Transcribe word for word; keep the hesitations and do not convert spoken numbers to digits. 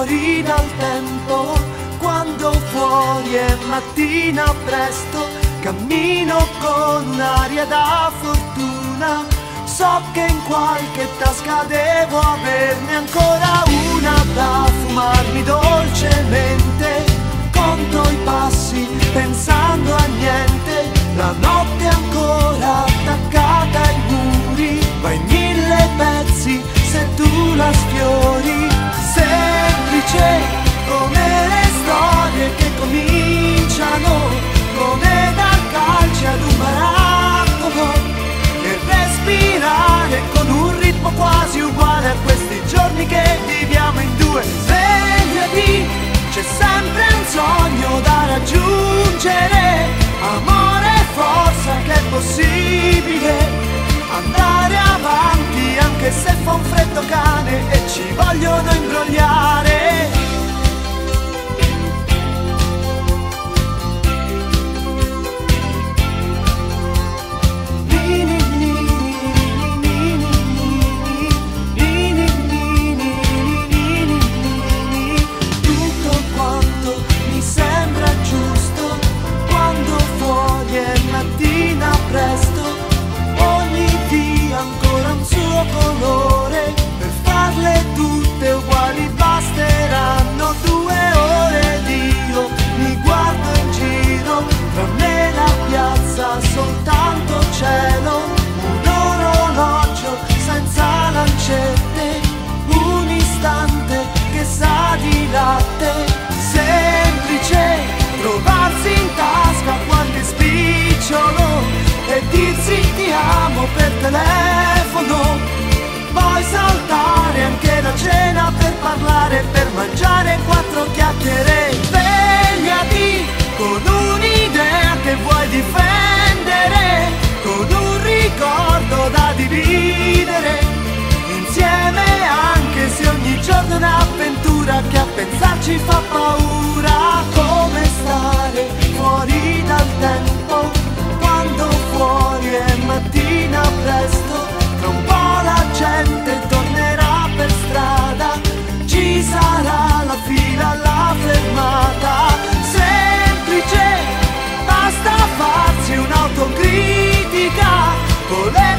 fuori dal tempo, quando fuori è mattina presto, cammino con un'aria da fortuna. So che in qualche tasca devo averne ancora una da fumarmi dolcemente. Conto i passi pensando a niente, la notte è ancora attaccata ai muri, va in mille pezzi se tu la sfiori. Semplice come le storie che cominciano, come dar calci ad un barattolo e respirare con un ritmo quasi uguale a questi giorni che viviamo in due. Svegliati, c'è sempre un sogno da raggiungere, amore e forza che è possibile andare avanti anche se fa un freddo cane e ci vogliono imbrogliare. Colore, per farle tutte uguali basteranno due ore ed io mi guardo in giro, tra me la piazza soltanto cielo, un orologio senza lancette, un istante che sa di latte. Semplice trovarsi in tasca qualche spicciolo e dirsi ti amo per telefono. Puoi saltare anche la cena per parlare, per mangiare quattro chiacchiere. Svegliati con un'idea che vuoi difendere, con un ricordo da dividere insieme, anche se ogni giorno è un'avventura che a pensarci fa paura. Come stare fuori dal tempo, quando fuori è mattina presto, tra un po' la gente tornerà per strada, ci sarà la fila alla fermata. Semplice, basta farsi un'autocritica, voler